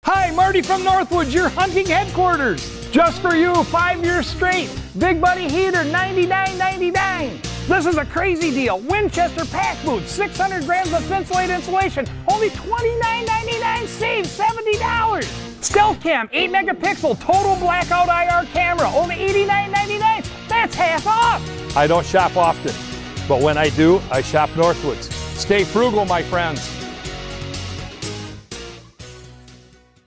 Hi, Marty from Northwoods, your hunting headquarters. Just for you, 5 years straight. Big Buddy heater, $99.99. This is a crazy deal. Winchester pack boots, 600 grams of Thinsulate insulation, only $29.99, save $70. Stealth Cam, 8 megapixel, total blackout IR camera, only $89.99. That's half off. I don't shop often, but when I do, I shop Northwoods. Stay frugal, my friends.